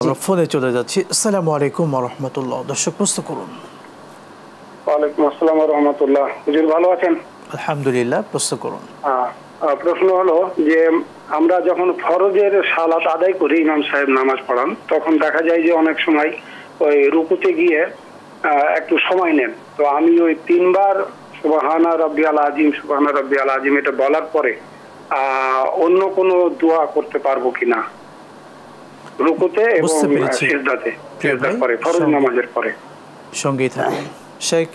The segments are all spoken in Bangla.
আমরা ফোনে চলে যাচ্ছি। আসসালামু আলাইকুম ওয়া রাহমাতুল্লাহ। দর্শক প্রশ্ন করুন। ওয়ালাইকুম আসসালাম ওয়া রাহমাতুল্লাহ। হুজুর ভালো আছেন? আলহামদুলিল্লাহ, প্রশ্ন করুন। প্রশ্ন হলো যে আমরা যখন ফরজের সালাত আদায় করি, ইমাম সাহেব নামাজ পড়ান, তখন দেখা যায় যে অনেক সময় ওই রুকুতে গিয়ে একটু সময় নেন। তো আমি ওই 3 বার সুবহানা রাব্বিয়াল আযীম সুবহানা রাব্বিয়াল আযীম এটা বলার পরে অন্য কোনো দোয়া করতে পারবো কিনা রুকুতে এবং সিজদাতে, সিজদার পরে, ফরজ নামাজের পরে? সঙ্গেই থাকুন শেখ।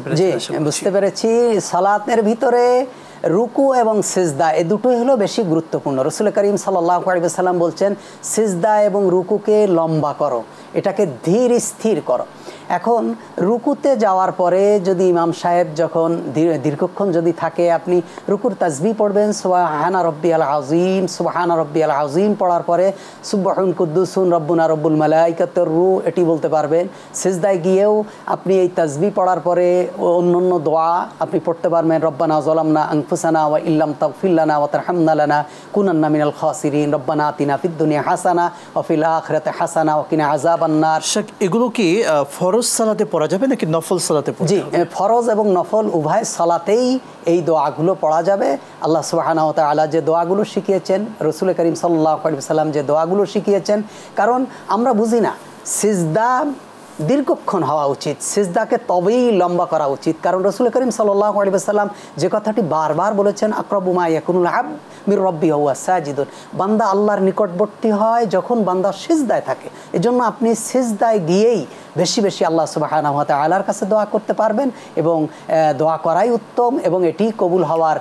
বুঝতে পেরেছি। সালাতের ভিতরে রুকু এবং সিজদা এই দুটোই হলো বেশি গুরুত্বপূর্ণ। রাসূল করিম সাল্লাল্লাহু আলাইহি ওয়াসাল্লাম বলছেন সিজদা এবং রুকুকে লম্বা করো, এটাকে ধীর স্থির করো। এখন রুকুতে যাওয়ার পরে যদি ইমাম সাহেব যখন দীর্ঘক্ষণ যদি থাকে, আপনি রুকুর তাসবিহ পড়বেন সুবহানা রাব্বিয়াল আযীম, সুবহানা রাব্বিয়াল আযীম পড়ার পরে সুবহান কুদ্দুসুন রব্বুনা রব্বুল মালাইকাতুর রূহ এটি বলতে পারবেন। সিজদায় গিয়েও আপনি এই তাসবিহ পড়ার পরে অন্যান্য দোয়া আপনি পড়তে পারবেন। রব্বানা যালামনা আনফুসানা ওয়া ইল্লাম তাগফির লানা ওয়া তারহামনা লানা কুনান্না মিনাল খাসিরিন, রব্বানা আতিনা ফিদ দুনিয়া হাসানা ওয়া ফিল আখিরাতি হাসানা ওয়া কিনা আযাবান নার। এগুলো কি ফরজ সালাতে পড়া যাবে নাকি নফল সালাতে পড়া যাবে? জি, ফরজ এবং নফল উভয় সালাতেই এই দোয়াগুলো পড়া যাবে। আল্লাহ সুবহানাহু ওয়া তাআলা যে দোয়াগুলো শিখিয়েছেন, রাসূল করিম সাল্লাল্লাহু আলাইহি ওয়াসাল্লাম যে দোয়াগুলো শিখিয়েছেন, কারণ আমরা বুঝি না সিজদা দীর্ঘক্ষণ হওয়া উচিত, সিজদাকে তবেই লম্বা করা উচিত। কারণ রাসূল করিম সাল্লাল্লাহু আলাইহি ওয়াসাল্লাম যে কথাটি বারবার বলেছেন, আকরাবু মা ইয়াকুনুল আবদ মির রাব্বিহি ওয়া সাজিদুন, বান্দা আল্লাহর নিকটবর্তী হয় যখন বান্দা সিজদায় থাকে। এজন্য আপনি সিজদায় গিয়েই বেশি বেশি আল্লাহ সুবহানাহু ওয়া তাআলার কাছে দোয়া করতে পারবেন এবং দোয়া করাই উত্তম এবং এটি কবুল হওয়ার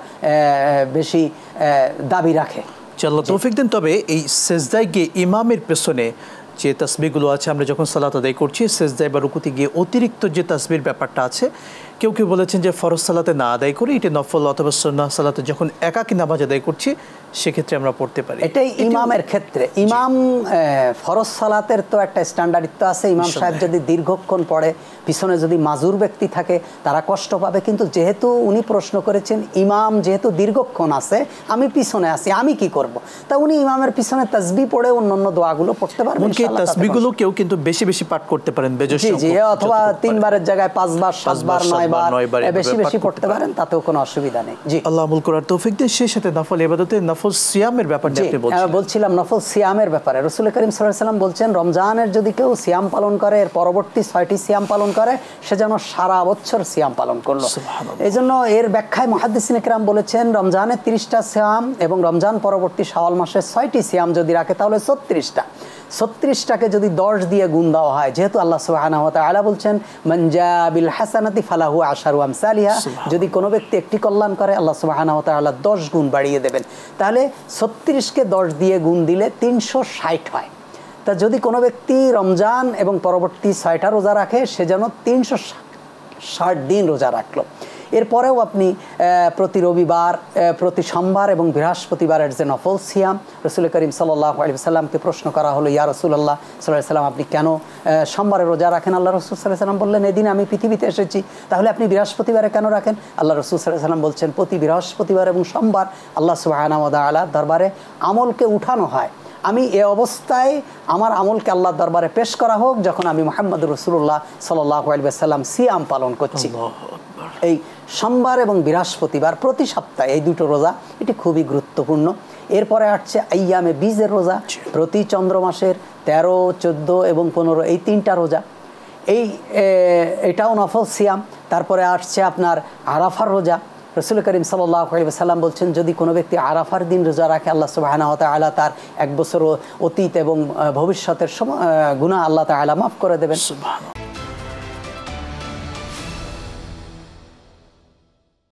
বেশি দাবি রাখে। আল্লাহ তৌফিক দেন। তবে এই সিজদায় গিয়ে ইমামের পেছনে যে তাসবিহগুলো আছে, আমরা যখন সালাত আদায় করছি সিজদায় বা রুকুতে গিয়ে অতিরিক্ত যে তাসবিহর ব্যাপারটা আছে, কেউ কেউ বলেছেন যে ফরজ সালাতে না আদায় করি, এটি নফল অথবা সুন্নাহ সালাতে যখন একাকী নামাজ আদায় করছি সেক্ষেত্রে আমরা পড়তে পারি। এটাই ইমামের ক্ষেত্রে। ইমাম ফরজ সালাতের তো একটা স্ট্যান্ডার্ডিত্ব আছে। ইমাম সাহেব যদি দীর্ঘক্ষণ পড়ে, পিছনে যদি মাজুর ব্যক্তি থাকে তারা কষ্ট পাবে। কিন্তু যেহেতু উনি প্রশ্ন করেছেন ইমাম যেহেতু দীর্ঘক্ষণ আছে, আমি পিছনে আছি, আমি কি করব, তা উনি ইমামের পিছনে তাসবিহ পড়ে অন্যান্য দোয়াগুলো পড়তে পারবেন। তাসবিহগুলো কেউ কিন্তু বেশি বেশি পাঠ করতে পারেন, জি, অথবা 3 বারের জায়গায় 5 বার 7 বার 9 বার বেশি বেশি পড়তে পারেন, তাতেও কোনো অসুবিধা নেই। জি, আল্লাহ আমল করার তৌফিক দেন। সেই সাথে নফল ইবাদতে নফল সিয়ামের ব্যাপারে আপনি বলছিলাম, নফল সিয়ামের ব্যাপারে রাসূল করিম সাল্লাল্লাহু আলাইহি ওয়াসাল্লাম বলছেন, রমজানের যদি কেউ সিয়াম পালন করে, এর পরবর্তী 6টি সিয়াম পালন করে, সে যেন সারা বছর সিয়াম পালন করলো। এইজন্য এর ব্যাখ্যায় মুহাদ্দিসিনে কেরাম বলেছেন, রমজানের 30টা সিয়াম এবং রমজান পরবর্তী শাওয়াল মাসের 6টি সিয়াম যদি রাখে তাহলে 36টা। 36টাকে যদি 10 দিয়ে গুণ দেওয়া হয়, যেহেতু আল্লাহ সুবহানাহু ওয়া তাআলা বলছেন মান জা বিল হাসানাতি ফালাহু আশারু আমসালিহা, যদি কোনো ব্যক্তি একটি কল্যাণ করে আল্লাহ সুবহানাহু ওয়া তাআলা 10 গুণ বাড়িয়ে দেবেন। তাহলে 36কে 10 দিয়ে গুণ দিলে 360 হয়। তা যদি কোনো ব্যক্তি রমজান এবং পরবর্তী 6টা রোজা রাখে, সে যেন 360 দিন রোজা রাখলো। এরপরেও আপনি প্রতি রবিবার, প্রতি সোমবার এবং বৃহস্পতিবারের যে নফল সিয়াম, রাসূল করিম সাল্লাল্লাহু আলাইহি ওয়াসাল্লামকে প্রশ্ন করা হলো, ইয়া রাসূলুল্লাহ সাল্লাল্লাহু আলাইহি ওয়াসাল্লাম, আপনি কেন সোমবারে রোজা রাখেন? আল্লাহ রাসূল সাল্লাল্লাহু আলাইহি ওয়াসাল্লাম বললেন, এদিন আমি পৃথিবীতে এসেছি। তাহলে আপনি বৃহস্পতিবারে কেন রাখেন? আল্লাহ রাসূল সাল্লাল্লাহু আলাইহি ওয়াসাল্লাম বলছেন, প্রতি বৃহস্পতিবার এবং সোমবার আল্লাহ সুবহানাহু ওয়া তাআলার দরবারে আমলকে উঠানো হয়। আমি এ অবস্থায় আমার আমলকে আল্লাহর দরবারে পেশ করা হোক যখন আমি মুহাম্মদুর রাসূলুল্লাহ সাল্লাল্লাহু আলাইহি ওয়াসাল্লাম সিয়াম পালন করছি। এই সোমবার এবং বৃহস্পতিবার প্রতি সপ্তাহে এই দুটো রোজা, এটি খুবই গুরুত্বপূর্ণ। এরপরে আসছে আইয়ামে বীজের রোজা, প্রতি চন্দ্র মাসের 13, 14 এবং 15 এই 3টা রোজা, এটাও নফল সিয়াম। তারপরে আসছে আপনার আরাফার রোজা। রাসূল করিম সাল্লাল্লাহু আলাইহি ওয়াসাল্লাম বলছেন, যদি কোনো ব্যক্তি আরাফার দিন রোজা রাখে, আল্লাহ সুবহানাহু ওয়া তাআলা তার 1 বছর অতীত এবং ভবিষ্যতের গুনাহ আল্লাহ তাআলা মাফ করে দেবেন।